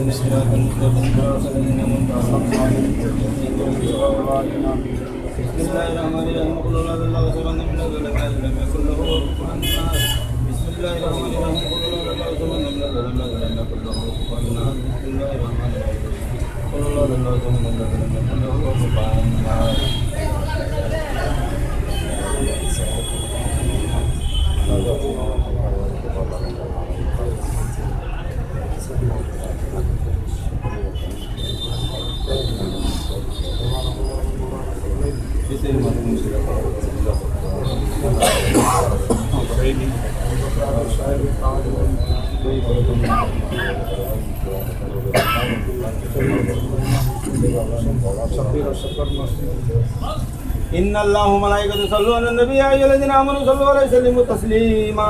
इन्नल्लाहु व मलाइकतहु युसल्लूना अलन नबी या अय्युहल्लज़ीना आमनू सल्लु अलैहि व सल्लिमू तस्लीमा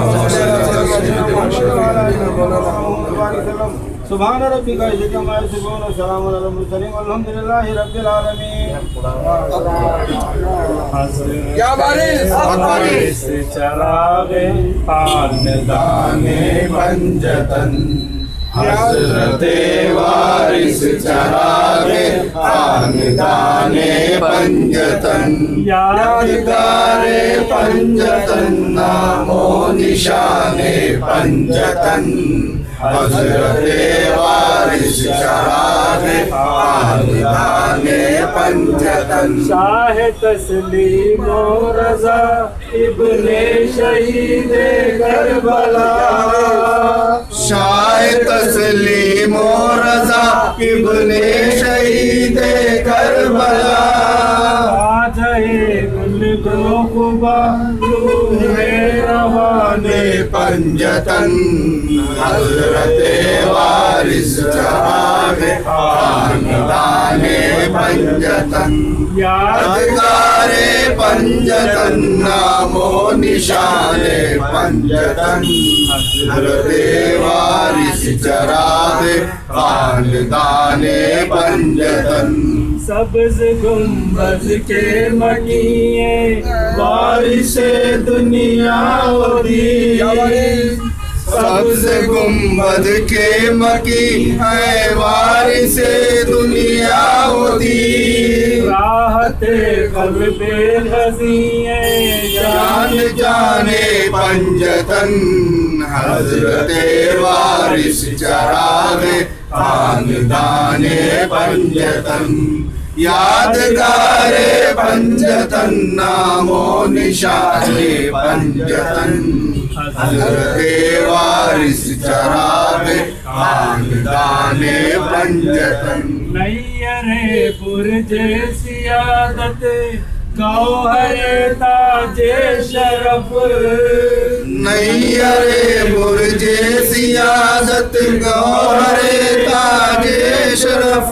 सुभान रब्बिका इज़्ज़ति अम्मा यसिफून व सलामुन अलल मुरसलीन वल्हम्दुलिल्लाहि रब्बिल आलमीन। क्या बारिश चरागे खानदाने पंजतन हज़रते वारिस चरागे खानदाने पंजतन यादगारे पंजतन नामो निशाने पंजतन हज़रते वारिस चरागे खानदाने पंजतन शाह तस्लीम व रज़ा इब्ने शहीद करबला शाह तस्लीम व रज़ा इब्ने शहीद करबला रवाने पंजतन हज़रते वारिस चरागे खानदाने पंजतन यादगारे पंजतन नामो निशाने पंजतन हज़रते वारिस चरागे खानदाने पंजतन सब्ज़ गुंबद के मकीए वारिसे दुनिया होती सब्ज़ गुंबद के मकी है वारिसे दुनिया होती राहते क़ल्बे हज़ीए जान जाने पंजतन हज़रते वारिस चरागे खानदाने पंजतन यादगारे पंजतन नामो निशाने पंजतन हज़रते वारिस चरागे खानदाने पंजतन नैयरे बुर्जे सियादत गौहरे ताजे शरफ नैयरे बुर्जे सियादत गौहरे ताजे शरफ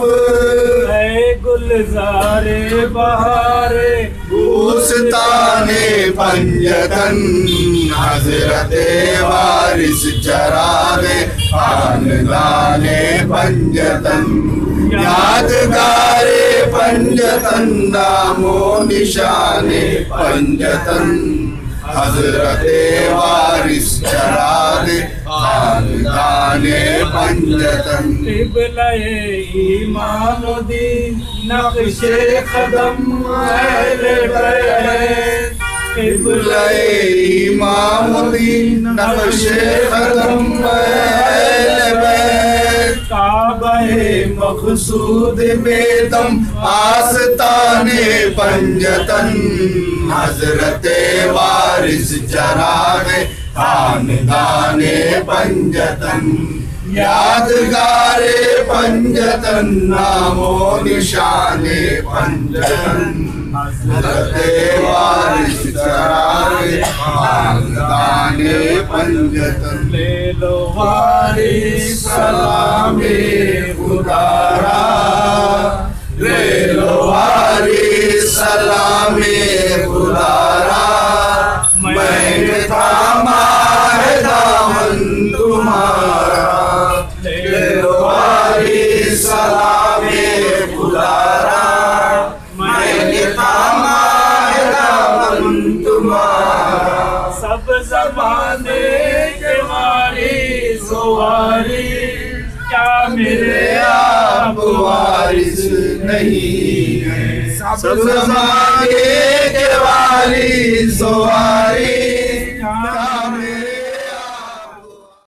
गुलजारे बहारे बूस्ताने पंजतन हज़रते वारिस चरागे खानदाने पंजतन यादगारे पंजतन नामो निशाने पंजतन हज़रते वारिस चरागे खानदाने पंजतन क़िबला-ए ईमान-ओ-दीन नक्शे कदम अहले बैत क़िबला-ए ईमान-ओ-दीन नक्शे कदम अहले बैत काबा-ए मक़सूद बेदम आस्ताने पंजतन हज़रते वारिस चरागे खानदाने पंजतन यादगारे पंजतन नामो निशाने पंजतन हज़रते वारिस चरागे खानदाने पंजतन ले लो वारिस सलामे खुदारा ले लो वारिस सलामे खुदारा मैंने थामा है दामन तुम्हारा ले लो वारिस सलामे खुदारा मैंने थामा है दामन तुम्हारा सब ज़माने के वारिस क्या मेरे आप वारिस नहीं है। सब जमाने के वारिस हो